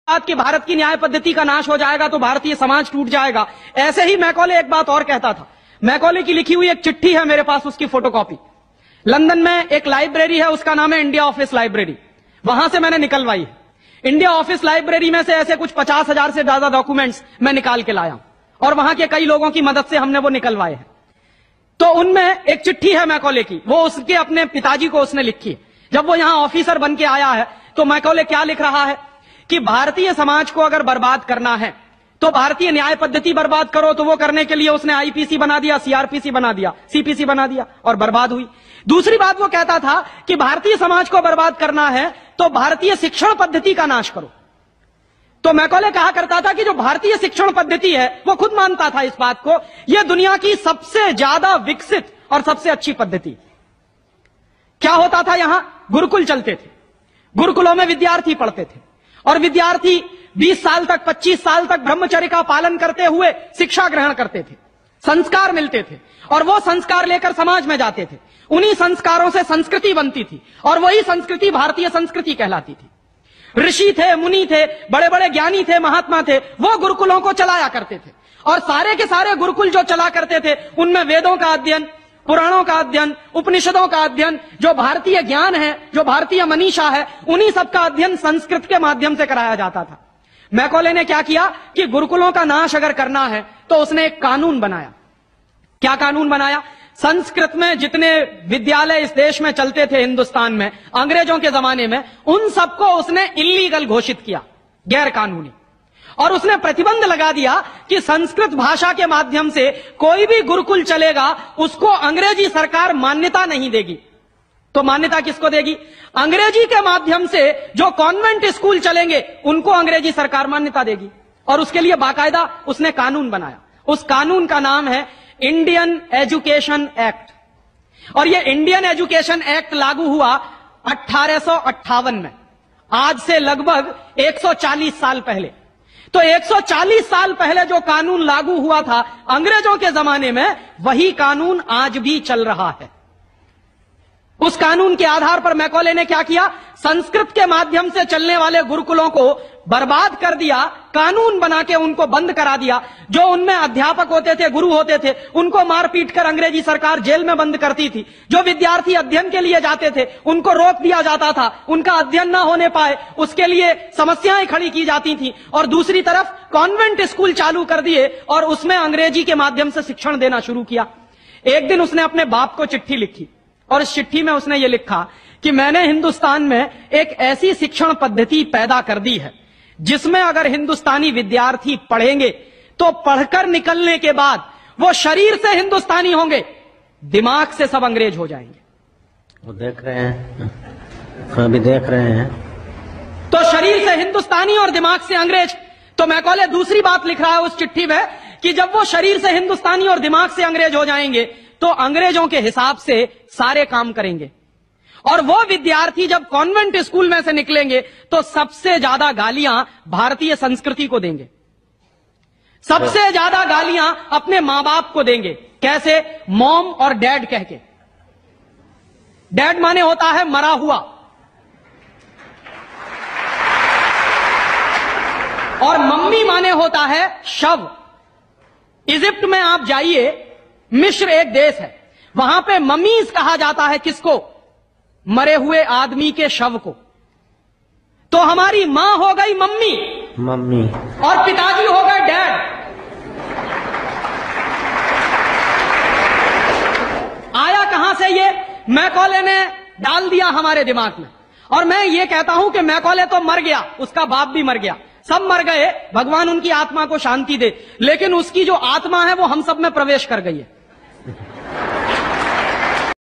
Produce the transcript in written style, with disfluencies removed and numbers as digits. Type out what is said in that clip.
बात कि भारत की न्याय पद्धति का नाश हो जाएगा तो भारतीय समाज टूट जाएगा। ऐसे ही मैकॉले एक बात और कहता था। मैकॉले की लिखी हुई एक चिट्ठी है मेरे पास, उसकी फोटोकॉपी। लंदन में एक लाइब्रेरी है, उसका नाम है इंडिया ऑफिस लाइब्रेरी, वहां से मैंने निकलवाई है। इंडिया ऑफिस लाइब्रेरी में से ऐसे कुछ 50,000 से ज्यादा डॉक्यूमेंट्स मैं निकाल के लाया और वहां के कई लोगों की मदद से हमने वो निकलवाए हैं। तो उनमें एक चिट्ठी है मैकॉले की, वो उसके अपने पिताजी को उसने लिखी है। जब वो यहां ऑफिसर बन के आया है तो मैकॉले क्या लिख रहा है कि भारतीय समाज को अगर बर्बाद करना है तो भारतीय न्याय पद्धति बर्बाद करो। तो वो करने के लिए उसने आईपीसी बना दिया, सीआरपीसी बना दिया, सीपीसी बना दिया और बर्बाद हुई। दूसरी बात वो कहता था कि भारतीय समाज को बर्बाद करना है तो भारतीय शिक्षण पद्धति का नाश करो। तो मैकॉले कहा करता था कि जो भारतीय शिक्षण पद्धति है, वो खुद मानता था इस बात को, यह दुनिया की सबसे ज्यादा विकसित और सबसे अच्छी पद्धति। क्या होता था, यहां गुरुकुल चलते थे, गुरुकुलों में विद्यार्थी पढ़ते थे और विद्यार्थी 20 साल तक 25 साल तक ब्रह्मचर्य का पालन करते हुए शिक्षा ग्रहण करते थे, संस्कार मिलते थे और वो संस्कार लेकर समाज में जाते थे। उन्हीं संस्कारों से संस्कृति बनती थी और वही संस्कृति भारतीय संस्कृति कहलाती थी। ऋषि थे, मुनि थे, बड़े बड़े ज्ञानी थे, महात्मा थे, वो गुरुकुलों को चलाया करते थे और सारे के सारे गुरुकुल जो चला करते थे उनमें वेदों का अध्ययन, पुराणों का अध्ययन, उपनिषदों का अध्ययन, जो भारतीय ज्ञान है, जो भारतीय मनीषा है, उन्हीं सबका अध्ययन संस्कृत के माध्यम से कराया जाता था। मैकॉले ने क्या किया कि गुरुकुलों का नाश अगर करना है तो उसने एक कानून बनाया। क्या कानून बनाया? संस्कृत में जितने विद्यालय इस देश में चलते थे हिंदुस्तान में अंग्रेजों के जमाने में, उन सबको उसने इल्लीगल घोषित किया, गैर कानूनी। और उसने प्रतिबंध लगा दिया कि संस्कृत भाषा के माध्यम से कोई भी गुरुकुल चलेगा उसको अंग्रेजी सरकार मान्यता नहीं देगी। तो मान्यता किसको देगी? अंग्रेजी के माध्यम से जो कॉन्वेंट स्कूल चलेंगे उनको अंग्रेजी सरकार मान्यता देगी। और उसके लिए बाकायदा उसने कानून बनाया। उस कानून का नाम है इंडियन एजुकेशन एक्ट। और यह इंडियन एजुकेशन एक्ट लागू हुआ 1858 में, आज से लगभग 140 साल पहले। तो 140 साल पहले जो कानून लागू हुआ था अंग्रेजों के जमाने में, वही कानून आज भी चल रहा है। उस कानून के आधार पर मैकॉले ने क्या किया? संस्कृत के माध्यम से चलने वाले गुरुकुलों को बर्बाद कर दिया, कानून बना के उनको बंद करा दिया। जो उनमें अध्यापक होते थे, गुरु होते थे, उनको मार पीट कर अंग्रेजी सरकार जेल में बंद करती थी। जो विद्यार्थी अध्ययन के लिए जाते थे उनको रोक दिया जाता था, उनका अध्ययन ना होने पाए उसके लिए समस्याएं खड़ी की जाती थी। और दूसरी तरफ कॉन्वेंट स्कूल चालू कर दिए और उसमें अंग्रेजी के माध्यम से शिक्षण देना शुरू किया। एक दिन उसने अपने बाप को चिट्ठी लिखी और इस चिट्ठी में उसने ये लिखा कि मैंने हिंदुस्तान में एक ऐसी शिक्षण पद्धति पैदा कर दी है जिसमें अगर हिंदुस्तानी विद्यार्थी पढ़ेंगे तो पढ़कर निकलने के बाद वो शरीर से हिंदुस्तानी होंगे, दिमाग से सब अंग्रेज हो जाएंगे। वो देख रहे हैं, अभी देख रहे हैं। तो शरीर से हिंदुस्तानी और दिमाग से अंग्रेज। तो मैकॉले दूसरी बात लिख रहा है उस चिट्ठी में कि जब वो शरीर से हिंदुस्तानी और दिमाग से अंग्रेज हो जाएंगे तो अंग्रेजों के हिसाब से सारे काम करेंगे। और वो विद्यार्थी जब कॉन्वेंट स्कूल में से निकलेंगे तो सबसे ज्यादा गालियां भारतीय संस्कृति को देंगे, सबसे ज्यादा गालियां अपने मां बाप को देंगे। कैसे? मॉम और डैड कह के। डैड माने होता है मरा हुआ और मम्मी माने होता है शव। इजिप्ट में आप जाइए, मिस्र एक देश है, वहां पे ममीज कहा जाता है किसको? मरे हुए आदमी के शव को। तो हमारी मां हो गई मम्मी और पिताजी हो गए डैड। आया कहां से ये? मैकॉले ने डाल दिया हमारे दिमाग में। और मैं ये कहता हूं कि मैकॉले तो मर गया, उसका बाप भी मर गया, सब मर गए, भगवान उनकी आत्मा को शांति दे, लेकिन उसकी जो आत्मा है वो हम सब में प्रवेश कर गई है।